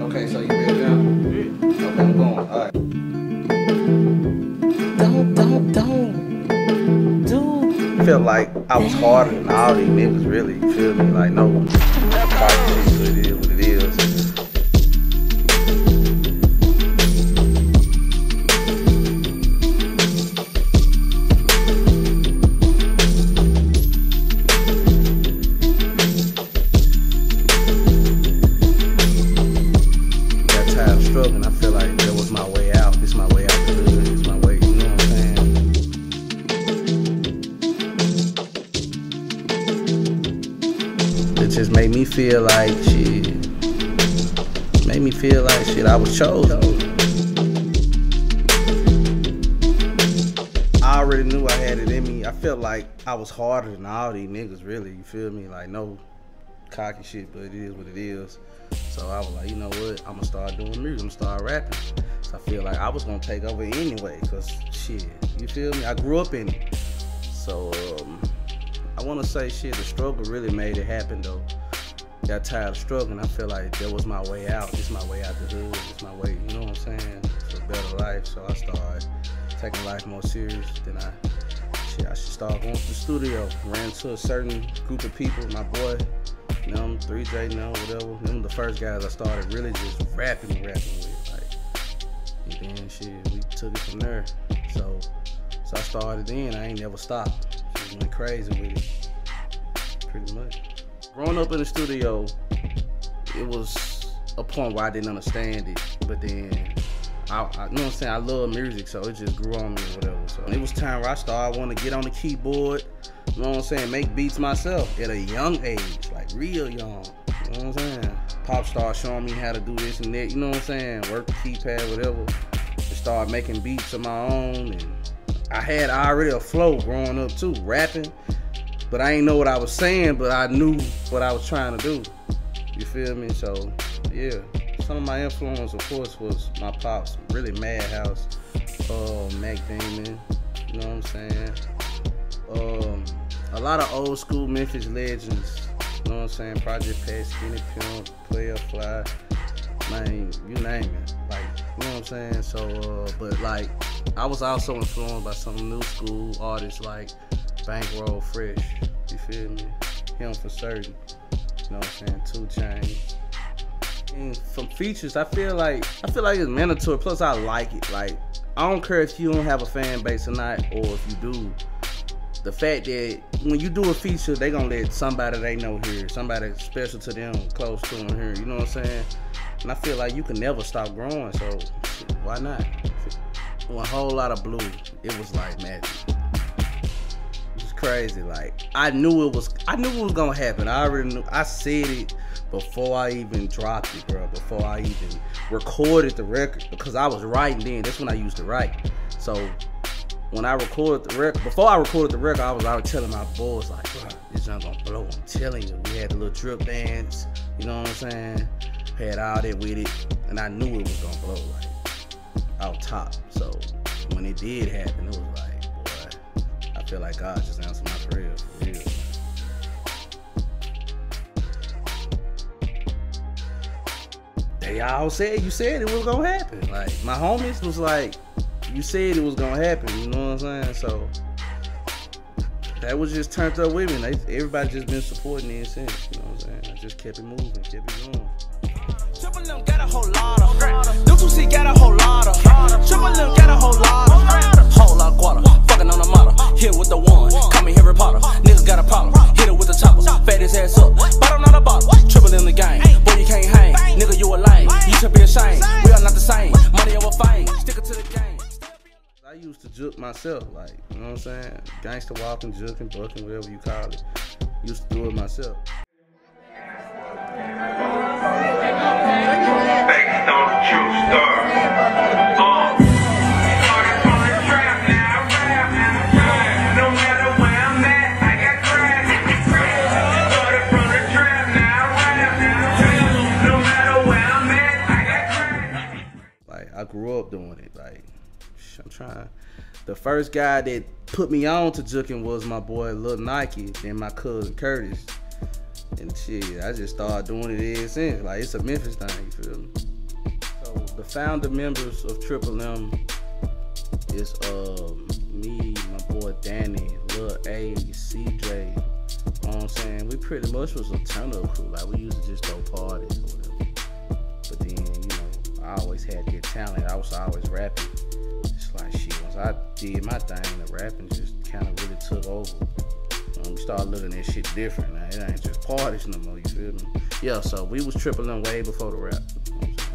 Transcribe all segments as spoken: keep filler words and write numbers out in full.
Okay, so you ready now? Yeah. Okay, I'm going. Alright. Don't, don't, don't. Dude. I felt like I was harder than all these niggas, really. You feel me? Like, no. Fight shit, but it is what it is. And I feel like that was my way out. It's my way out the hood. It's my way, you know what I'm saying? It just made me feel like shit. Made me feel like shit. I was chosen. I already knew I had it in me. I felt like I was harder than all these niggas, really. You feel me? Like, no cocky shit, but it is what it is. So I was like, you know what, I'm gonna start doing music, I'm gonna start rapping. So I feel like I was gonna take over anyway, cause shit, you feel me? I grew up in it. So um, I wanna say shit, the struggle really made it happen though. Got tired of struggling, I feel like that was my way out. It's my way out the hood, it's my way, you know what I'm saying? To a better life, so I started taking life more serious. Then I, shit, I should start going to the studio. Ran to a certain group of people, my boy, you know, three J, you know, whatever. Them the first guys I started really just rapping and rapping with, like, and then shit, we took it from there. So, so I started then, I ain't never stopped. Just went crazy with it, pretty much. Growing up in the studio, it was a point where I didn't understand it, but then, I, I you know what I'm saying, I love music, so it just grew on me or whatever. So it was time where I started wanting to get on the keyboard, you know what I'm saying, make beats myself at a young age, like real young, you know what I'm saying? Pop started showing me how to do this and that, you know what I'm saying, work the keypad, whatever. Just started making beats of my own, and I had already a flow growing up too, rapping, but I ain't know what I was saying, but I knew what I was trying to do, you feel me? So, yeah. Some of my influence, of course, was my pops, really Madhouse, uh, Mac Damon, you know what I'm saying? Um, a lot of old school Memphis legends, you know what I'm saying? Project Pat, Skinny Pimp, Player Fly, man, you name it. Like, you know what I'm saying? So, uh, but like, I was also influenced by some new school artists like Bankroll Fresh, you feel me? Him for certain, you know what I'm saying? Two Chainz. And from features, I feel like I feel like it's mandatory. Plus, I like it. Like, I don't care if you don't have a fan base or not, or if you do. The fact that when you do a feature, they gonna let somebody they know here, somebody special to them, close to them here. You know what I'm saying? And I feel like you can never stop growing. So why not? A whole lot of blue. It was like magic. It was crazy. Like, I knew it was. I knew it was gonna happen. I already knew. I said it before I even dropped it, bro, before I even recorded the record, because I was writing then. That's when I used to write. So when I recorded the record, before I recorded the record, I was already telling my boys, like, bro, this junk gonna blow, I'm telling you. We had the little drip dance, you know what I'm saying? Had all that with it, and I knew it was gonna blow, like, out top. So when it did happen, it was like, boy, I feel like God just answered my prayer, for real. They all said, you said it was gonna happen. Like, my homies was like, you said it was gonna happen, you know what I'm saying? So that was just turned up with me. Like, everybody just been supporting me since, you know what I'm saying? I just kept it moving, kept it going. Triple M got a whole lot of Deuce got a whole lot of Triple M got a whole lot of whole lot of guata, fucking on the model. Here with the one, call me Harry Potter. Niggas got a problem, hit it with the choppers. Fat his ass up, bottom not a bottle. Triple in the game, boy you can't hang. Nigga you a lame, you should be ashamed. We are not the same, money over fame. Stick it to the game. I used to juke myself, like, you know what I'm saying? Gangster walking, juking, bucking, whatever you call it. Used to do it myself. Based on the true story. Uh, started from the trap, now I rap. No matter where I'm at, I got crack. Started from the trap, now I rap. No matter where I'm at, I got crack. Like, I grew up doing it, like, I'm trying. The first guy that put me on to juking was my boy Lil Nike and my cousin Curtis. And shit, I just started doing it ever since. Like, it's a Memphis thing, you feel me? the founder members of Triple M is uh, me, my boy Danny, Lil A, C J. You know what I'm saying? We pretty much was a turn-up crew. Like, we used to just throw parties or whatever. But then, you know, I always had good talent. I was always rapping. It's like, shit, once I did my thing, the rapping just kind of really took over. Um, we started looking at shit different. Now, it ain't just parties no more, you feel me? Yeah, so we was Triple M way before the rap. You know what I'm saying?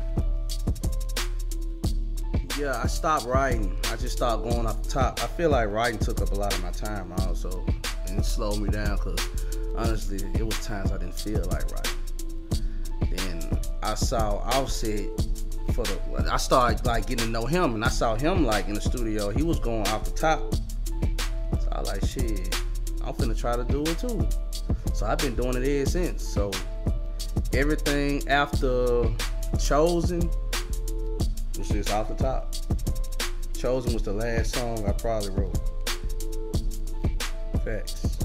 Yeah, I stopped writing. I just stopped going off the top. I feel like writing took up a lot of my time also. And it slowed me down because, honestly, it was times I didn't feel like writing. Then I saw Offset for the, I started like getting to know him, and I saw him like in the studio. He was going off the top. So I was like, shit, I'm finna try to do it too. So I've been doing it ever since. So everything after Chosen was just off the top. Chosen was the last song I probably wrote. Facts.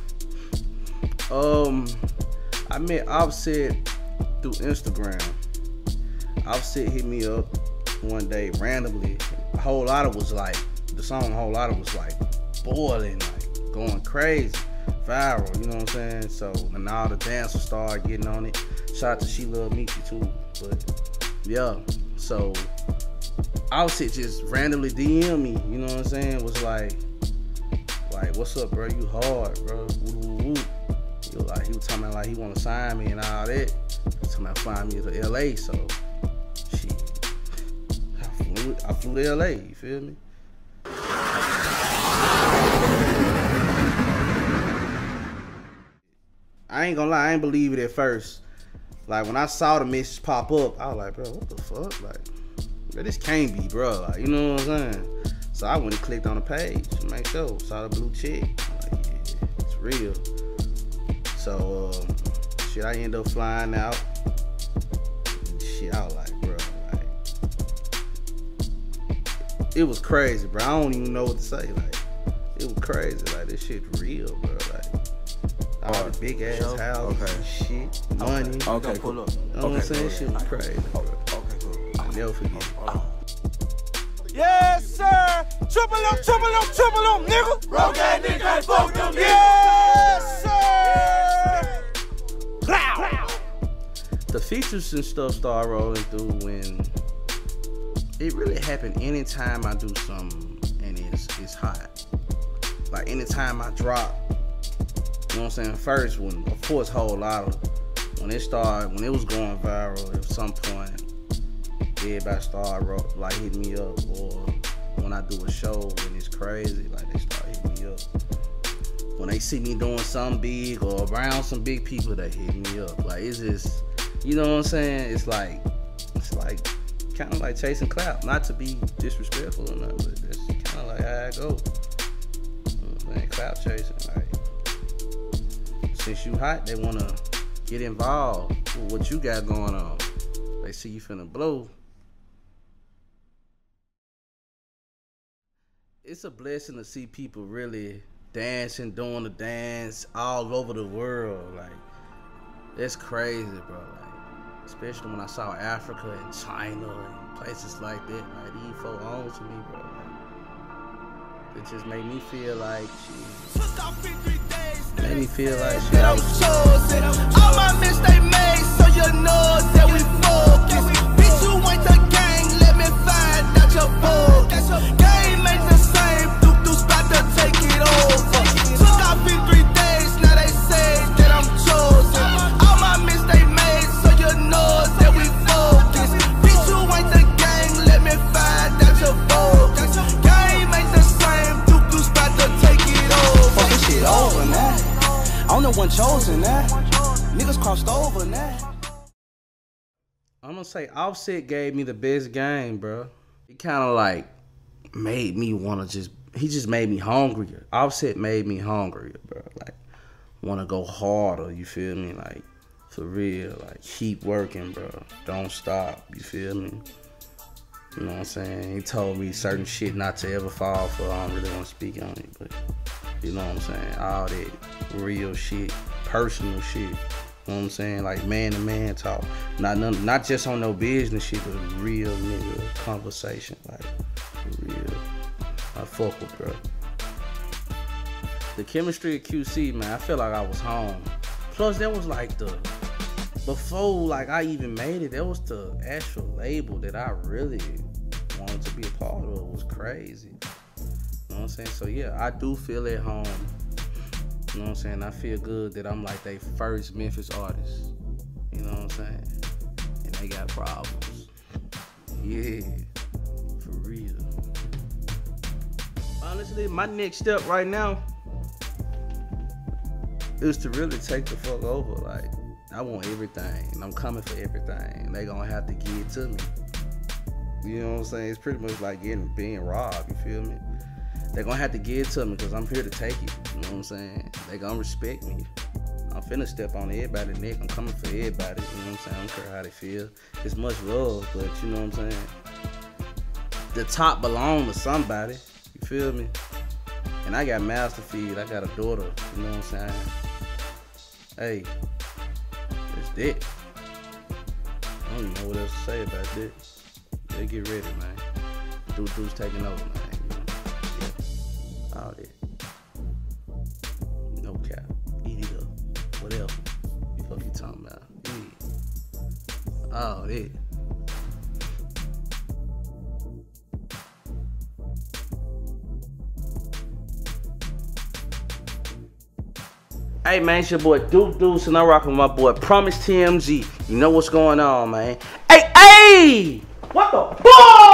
Um, I met Offset through Instagram. Offset hit me up one day randomly. A whole lot of was like, the song a whole lot of was like boiling, like going crazy, viral, you know what I'm saying? So, and all the dancers started getting on it. Shout out to She Love Mickey too, but yeah. So, Offset just randomly D M'd me, you know what I'm saying? Was like, like, what's up, bro? You hard, bro. Woo, woo, woo. He was like, he was talking about like he want to sign me and all that. He was talking about flying me to L A. So, shit, I flew, I flew to L A. You feel me? I ain't gonna lie, I ain't believe it at first. Like when I saw the message pop up, I was like, bro, what the fuck? Like, bro, this can't be, bro. Like, you know what I'm saying? So I went and clicked on the page to make sure. Saw the blue check. I'm like, yeah, it's real. So, um, shit, I ended up flying out. And shit, I was like, bro, like, it was crazy, bro. I don't even know what to say. Like, it was crazy. Like, this shit real, bro. Like, all the big ass Sure. houses Okay. and shit, money. Okay, okay, cool. Up. You know Okay, what I'm saying? cool. Shit was crazy, bro. Okay, cool. I'll never forget it. Yes, sir. Triple M, triple M, triple M, nigga. Broke that nigga can't fuck them niggas. Yes, sir. Wow. The features and stuff start rolling through when it really happened anytime I do something and it's it's hot. Like anytime I drop, you know what I'm saying? First, when of course whole lot of when it started, when it was going viral at some point, everybody started like hitting me up, or when I do a show and it's crazy, like they start hitting me up. When they see me doing something big or around some big people, they hit me up. Like it's just, you know what I'm saying? It's like, it's like kind of like chasing clout. Not to be disrespectful or nothing, but that's kind of like how I go. You know what I'm saying? Clout chasing. Like since you hot, they wanna get involved with what you got going on. They see you finna blow. It's a blessing to see people really dancing, doing the dance all over the world. Like, that's crazy, bro. Like, especially when I saw Africa and China and places like that. Like, these folk on to me, bro. Like, it just made me feel like, shit. Made me feel like, shit, I was chosen. All my mistakes made, so you know that we focus. Bitch, you ain't the gang, let me find out your focus. Game ain't the same, Duke Deuce about to take it over. Took off in three days, now they say that I'm chosen. All my mistakes made, so you know that we focus. Bitch, you ain't the gang, let me find out your focus. Game ain't the same, Duke Deuce about to take it over. Fuck this shit over now. I'm the one chosen now. Niggas crossed over now. I'm gonna say Offset gave me the best game, bro. He kind of like made me wanna just, he just made me hungrier. Offset made me hungrier, bro. Like, wanna go harder, you feel me? Like, for real, like, keep working, bro. Don't stop, you feel me? You know what I'm saying? He told me certain shit not to ever fall for. I don't really wanna speak on it, but you know what I'm saying? All that real shit, personal shit. You know what I'm saying? Like man to man talk. Not none, not just on no business shit, but real nigga conversation. Like real. I fuck with, bro. The chemistry at Q C, man, I feel like I was home. Plus, that was like the, before like I even made it, that was the actual label that I really wanted to be a part of. It was crazy. You know what I'm saying? So yeah, I do feel at home. You know what I'm saying? I feel good that I'm like they first Memphis artist. You know what I'm saying? And they got problems. Yeah, for real. Honestly, my next step right now is to really take the fuck over. Like, I want everything, and I'm coming for everything. They gonna have to give it to me. You know what I'm saying? It's pretty much like getting being robbed. You feel me? They gonna have to give it to me because I'm here to take it. You know what I'm saying? They gonna respect me. I'm finna step on everybody's neck. I'm coming for everybody. You know what I'm saying? I don't care how they feel. It's much love, but you know what I'm saying? The top belong to somebody. You feel me? And I got mouths to feed. I got a daughter. You know what I'm saying? Hey, it's that. I don't even know what else to say about that. They get ready, man. Deuce, Deuce taking over, man. You know? Yeah. All that. No cap. Eat it up. Whatever. You fuck you talking about? Eat it. All that. Hey man, it's your boy Deuce Deuce, and I'm rocking with my boy Promise T M Z. You know what's going on, man. Hey, hey! What the fuck?